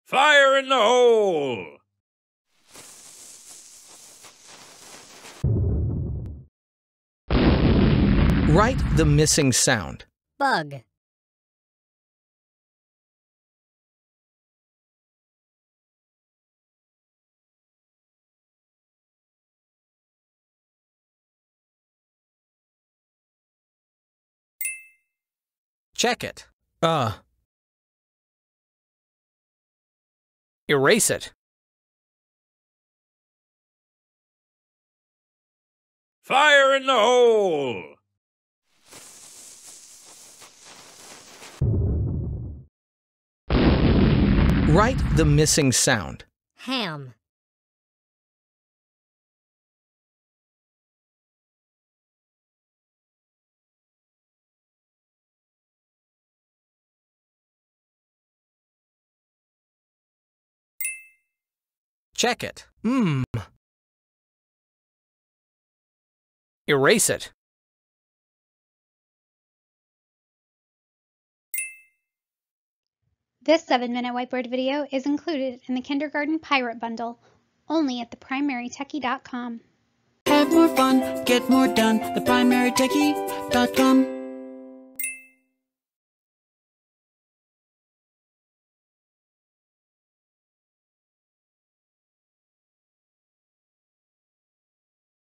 Fire in the hole! Write the missing sound. Bug. Check it. Erase it. Fire in the hole! Write the missing sound. Ham. Check it. Erase it. This 7-minute whiteboard video is included in the Kindergarten Pirate Bundle, only at theprimarytechie.com. Have more fun, get more done, theprimarytechie.com.